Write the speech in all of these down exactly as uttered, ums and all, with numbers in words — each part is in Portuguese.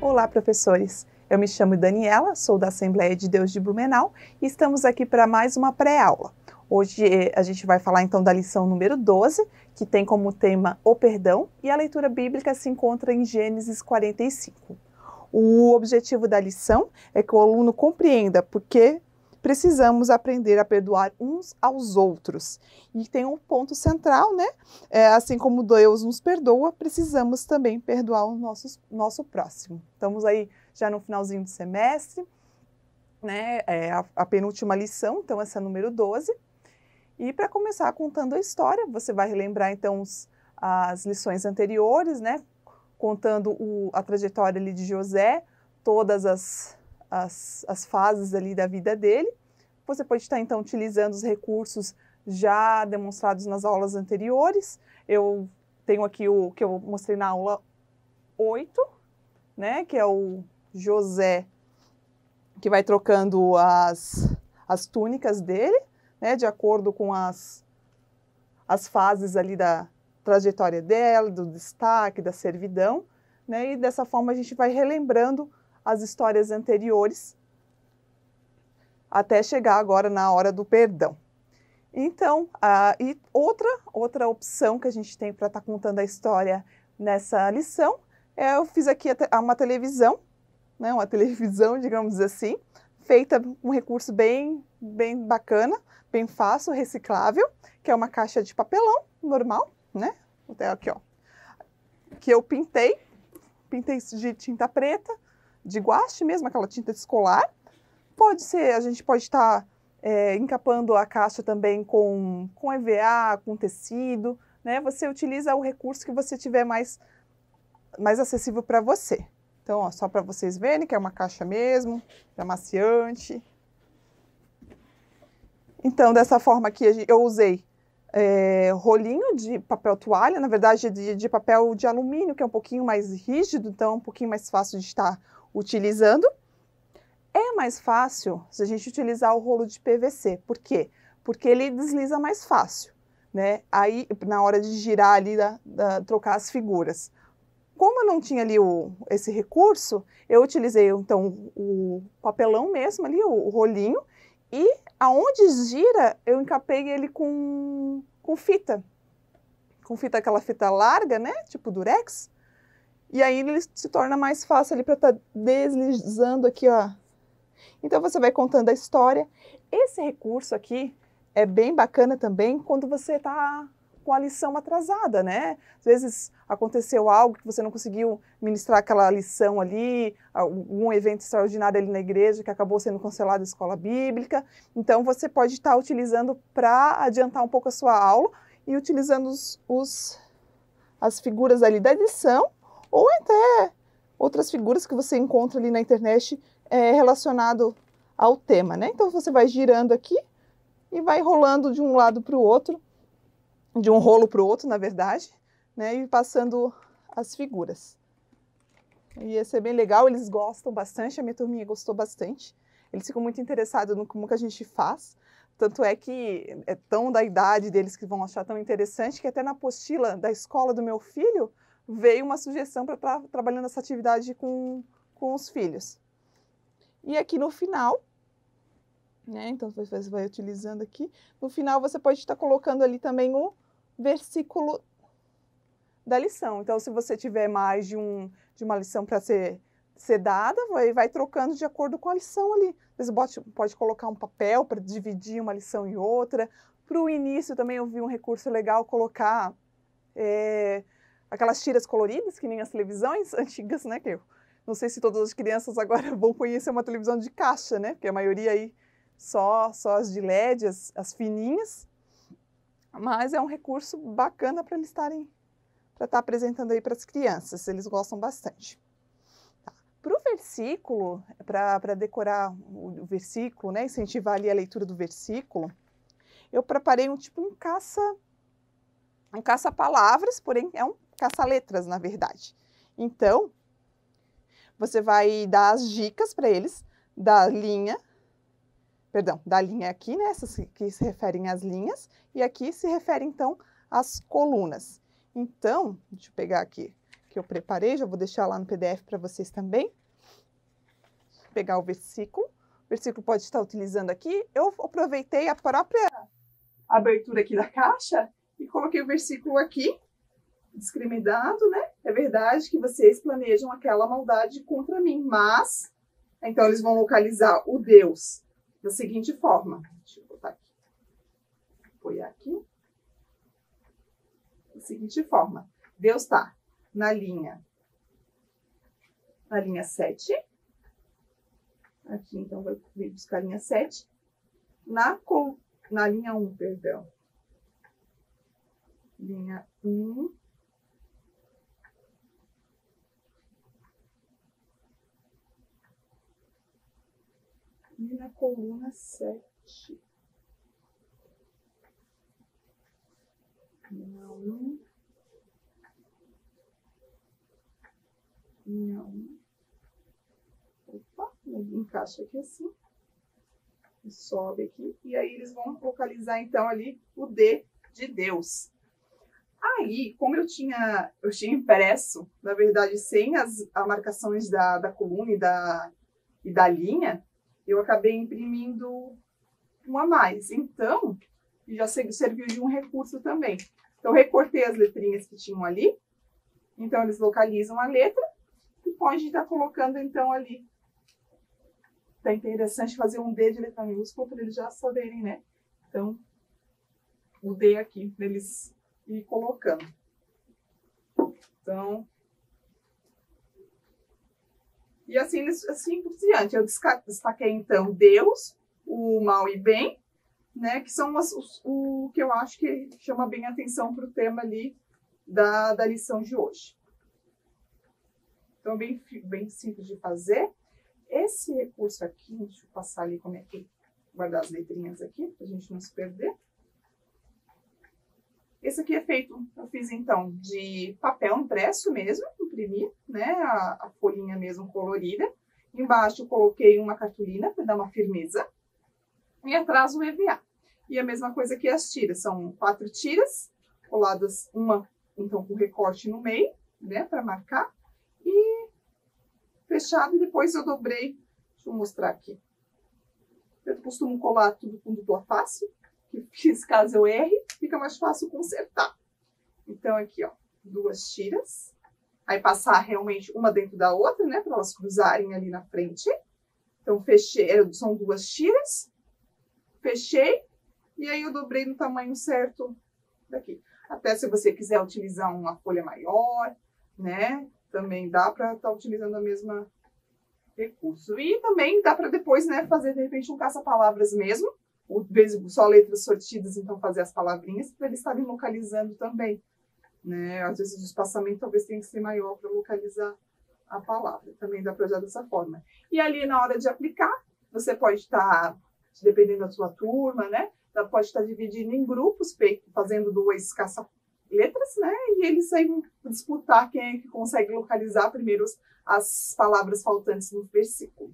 Olá, professores! Eu me chamo Daniela, sou da Assembleia de Deus de Blumenau e estamos aqui para mais uma pré-aula. Hoje a gente vai falar então da lição número doze, que tem como tema o perdão, e a leitura bíblica se encontra em Gênesis quarenta e cinco. O objetivo da lição é que o aluno compreenda por que precisamos aprender a perdoar uns aos outros. E tem um ponto central, né? É, assim como Deus nos perdoa, precisamos também perdoar o nosso, nosso próximo. Estamos aí já no finalzinho do semestre, né? É a, a penúltima lição, então essa é a número doze. E para começar contando a história, você vai relembrar então os, as lições anteriores, né? Contando o, a trajetória ali de José, todas as, as, as fases ali da vida dele. Você pode estar então utilizando os recursos já demonstrados nas aulas anteriores. Eu tenho aqui o que eu mostrei na aula oito, né? Que é o José que vai trocando as, as túnicas dele, né, de acordo com as, as fases ali da trajetória dela, do destaque, da servidão, né, e dessa forma a gente vai relembrando as histórias anteriores até chegar agora na hora do perdão. Então, a, e outra, outra opção que a gente tem para estar tá contando a história nessa lição, é, eu fiz aqui a, uma televisão, né, uma televisão, digamos assim, feita com um recurso bem, bem bacana, bem fácil, reciclável, que é uma caixa de papelão normal, né? Até aqui, ó. Que eu pintei, pintei de tinta preta, de guache mesmo, aquela tinta escolar. Pode ser, a gente pode estar é, encapando a caixa também com, com E V A, com tecido, né? Você utiliza o recurso que você tiver mais, mais acessível para você. Então, ó, só para vocês verem que é uma caixa mesmo, é amaciante. Então, dessa forma aqui, eu usei é, rolinho de papel toalha, na verdade, de, de papel de alumínio, que é um pouquinho mais rígido, então é um pouquinho mais fácil de estar utilizando. É mais fácil se a gente utilizar o rolo de P V C. Por quê? Porque ele desliza mais fácil, né? Aí, na hora de girar ali, da, da, trocar as figuras. Como eu não tinha ali o, esse recurso, eu utilizei, então, o papelão mesmo ali, o, o rolinho, e aonde gira, eu encapei ele com, com fita. Com fita, aquela fita larga, né? Tipo durex. E aí ele se torna mais fácil ali para estar tá deslizando aqui, ó. Então você vai contando a história. Esse recurso aqui é bem bacana também quando você está com a lição atrasada, né? Às vezes aconteceu algo que você não conseguiu ministrar aquela lição ali, algum evento extraordinário ali na igreja que acabou sendo cancelado a escola bíblica. Então você pode estar utilizando para adiantar um pouco a sua aula e utilizando os, os, as figuras ali da lição ou até outras figuras que você encontra ali na internet é, relacionado ao tema, né? Então você vai girando aqui e vai rolando de um lado para o outro, de um rolo para o outro, na verdade, né, e passando as figuras. Ia ser bem legal, eles gostam bastante, a minha turminha gostou bastante. Eles ficam muito interessados no como que a gente faz, tanto é que é tão da idade deles que vão achar tão interessante, que até na apostila da escola do meu filho, veio uma sugestão para estar trabalhando essa atividade com, com os filhos. E aqui no final, né, então você vai utilizando aqui, no final você pode estar colocando ali também o versículo da lição. Então, se você tiver mais de, um, de uma lição para ser, ser dada, vai, vai trocando de acordo com a lição ali. Você pode, pode colocar um papel para dividir uma lição em outra. Para o início também eu vi um recurso legal, colocar é, aquelas tiras coloridas, que nem as televisões antigas, né? Que eu não sei se todas as crianças agora vão conhecer uma televisão de caixa, né? Porque a maioria aí só, só as de L E D, as, as fininhas. Mas é um recurso bacana para eles estarem, para estar apresentando aí para as crianças, eles gostam bastante. Tá. Para o versículo, para decorar o versículo, né, incentivar ali a leitura do versículo, eu preparei um tipo um caça, um caça-palavras, porém é um caça-letras, na verdade. Então, você vai dar as dicas para eles da linha, perdão, da linha aqui, né, essas que se referem às linhas, e aqui se refere, então, às colunas. Então, deixa eu pegar aqui, que eu preparei, já vou deixar lá no P D F para vocês também. Vou pegar o versículo. O versículo pode estar utilizando aqui. Eu aproveitei a própria abertura aqui da caixa e coloquei o versículo aqui, discriminado, né? É verdade que vocês planejam aquela maldade contra mim, mas... Então, eles vão localizar o Deus da seguinte forma. Deixa eu botar aqui. Apoiar aqui. Da seguinte forma. Deus está na linha, na linha sete. Aqui, então, vai vir buscar a linha sete. Na, na linha um, perdão. Linha um. E na coluna sete. Linha um. Linha um. Opa, encaixa aqui assim. E sobe aqui. E aí eles vão localizar então ali o D de Deus. Aí, como eu tinha, eu tinha impresso, na verdade, sem as, as marcações da, da coluna e da, e da linha, eu acabei imprimindo um a mais. Então, já serviu de um recurso também. Então, eu recortei as letrinhas que tinham ali. Então, eles localizam a letra e pode estar colocando, então, ali. Tá interessante fazer um D de letra minúscula para eles já saberem, né? Então, o D aqui, para eles ir colocando. Então... E assim, assim por diante. Eu destaquei, então, Deus, o mal e bem, né? Que são as, os, o que eu acho que chama bem a atenção para o tema ali da, da lição de hoje. Então, bem, bem simples de fazer. Esse recurso aqui, deixa eu passar ali como é que guardar as letrinhas aqui, para a gente não se perder. Esse aqui é feito, eu fiz então, de papel impresso mesmo, imprimi, né, a, a folhinha mesmo colorida. Embaixo eu coloquei uma cartolina para dar uma firmeza. E atrás o E V A. E a mesma coisa que as tiras, são quatro tiras, coladas uma, então, com recorte no meio, né, para marcar. E fechado, e depois eu dobrei, deixa eu mostrar aqui. Eu costumo colar tudo com dupla face. Que fiz caso eu erre, fica mais fácil consertar. Então, aqui, ó, duas tiras. Aí, passar realmente uma dentro da outra, né, para elas cruzarem ali na frente. Então, fechei, são duas tiras. Fechei. E aí, eu dobrei no tamanho certo daqui. Até se você quiser utilizar uma folha maior, né, também dá para estar tá utilizando a mesma recurso. E também dá para depois, né, fazer, de repente, um caça-palavras mesmo. Ou só letras sortidas, então fazer as palavrinhas, para eles estarem localizando também. Né? Às vezes o espaçamento talvez tenha que ser maior para localizar a palavra. Também dá para usar dessa forma. E ali na hora de aplicar, você pode estar, dependendo da sua turma, né? Pode estar dividindo em grupos, fazendo dois caça-letras, né? E eles aí vão disputar quem é que consegue localizar primeiro as palavras faltantes no versículo.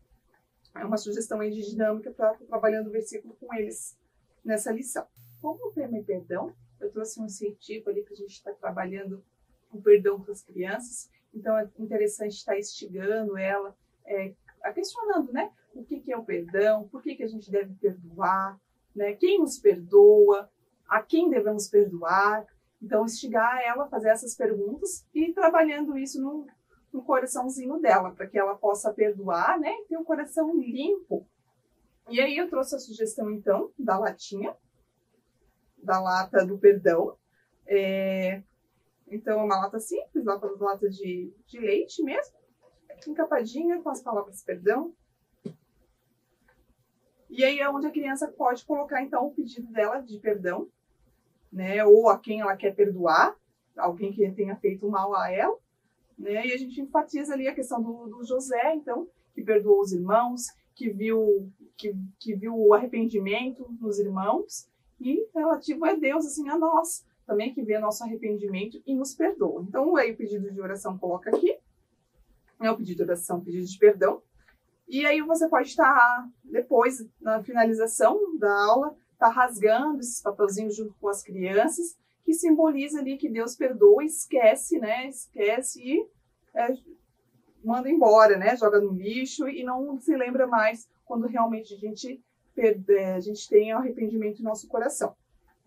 É uma sugestão aí de dinâmica para estar trabalhando o versículo com eles nessa lição. Como o tema é perdão, eu trouxe um incentivo ali para a gente estar trabalhando o perdão para as crianças. Então, é interessante estar instigando ela, é, questionando, né? O que, que é o perdão, por que, que a gente deve perdoar, né? Quem nos perdoa, a quem devemos perdoar. Então, instigar ela a fazer essas perguntas e ir trabalhando isso no no coraçãozinho dela, para que ela possa perdoar, né, e ter um coração limpo. E aí eu trouxe a sugestão, então, da latinha, da lata do perdão. É, então, é uma lata simples, lata, lata de, de leite mesmo, encapadinha com as palavras perdão. E aí é onde a criança pode colocar, então, o pedido dela de perdão, né, ou a quem ela quer perdoar, alguém que tenha feito mal a ela. Né? E a gente enfatiza ali a questão do, do José, então, que perdoou os irmãos, que viu, que, que viu o arrependimento nos irmãos, e relativo a Deus, assim, a nós, também que vê nosso arrependimento e nos perdoa. Então, aí o pedido de oração coloca aqui, é o pedido de oração, pedido de perdão, e aí você pode estar, depois, na finalização da aula, estar rasgando esses papelzinhos junto com as crianças, que simboliza ali que Deus perdoa, esquece, né? Esquece e é, manda embora, né? Joga no lixo e não se lembra mais quando realmente a gente, perde, a gente tem arrependimento no nosso coração.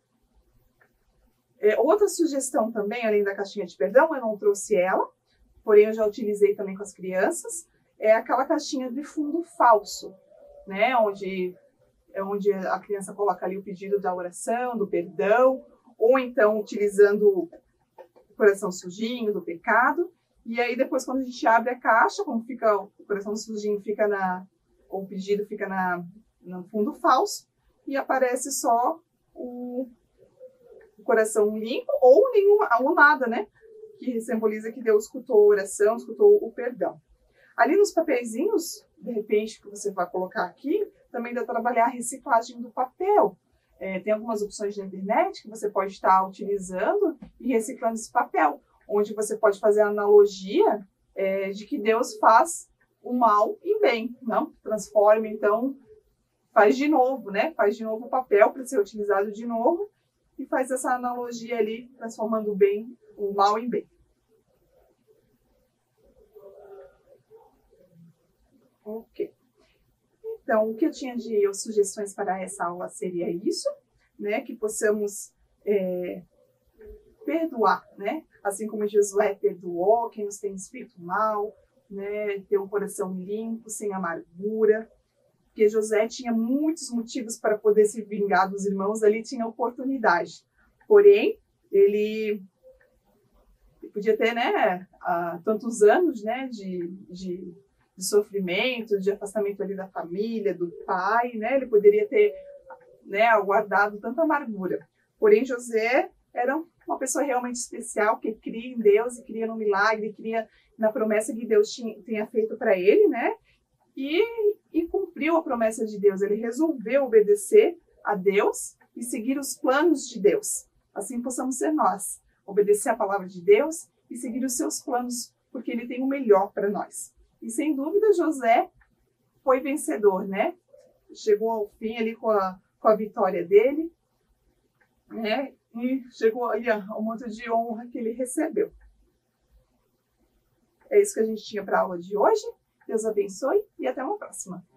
É, outra sugestão também, além da caixinha de perdão, eu não trouxe ela, porém eu já utilizei também com as crianças, é aquela caixinha de fundo falso, né? Onde, é onde a criança coloca ali o pedido da oração, do perdão, ou então utilizando o coração sujinho, do pecado. E aí depois quando a gente abre a caixa, como fica o coração sujinho, fica na, ou o pedido fica na, no fundo falso, e aparece só o, o coração limpo, ou nenhuma, ou nada, né? Que simboliza que Deus escutou a oração, escutou o perdão. Ali nos papeizinhos, de repente, que você vai colocar aqui, também dá para trabalhar a reciclagem do papel. É, tem algumas opções na internet que você pode estar utilizando e reciclando esse papel, onde você pode fazer a analogia é, de que Deus faz o mal em bem, não? Transforma, então, faz de novo, né? Faz de novo o papel para ser utilizado de novo e faz essa analogia ali, transformando o bem, o mal em bem. Ok. Então, o que eu tinha de sugestões para essa aula seria isso, né? Que possamos é, perdoar, né? Assim como Josué perdoou quem nos tem feito mal, né? Ter um coração limpo, sem amargura. Porque José tinha muitos motivos para poder se vingar dos irmãos, ali tinha oportunidade. Porém, ele, ele podia ter, né? Há tantos anos, né? De, de de sofrimento, de afastamento ali da família, do pai, né? Ele poderia ter, né, aguardado tanta amargura. Porém, José era uma pessoa realmente especial, que cria em Deus e cria no milagre, cria na promessa que Deus tinha, tenha feito para ele, né? E, e cumpriu a promessa de Deus. Ele resolveu obedecer a Deus e seguir os planos de Deus. Assim possamos ser nós. Obedecer a palavra de Deus e seguir os seus planos, porque ele tem o melhor para nós. E, sem dúvida, José foi vencedor, né? Chegou ao fim ali com a, com a vitória dele, né? E chegou ali ao monte de honra que ele recebeu. É isso que a gente tinha para a aula de hoje. Deus abençoe e até uma próxima.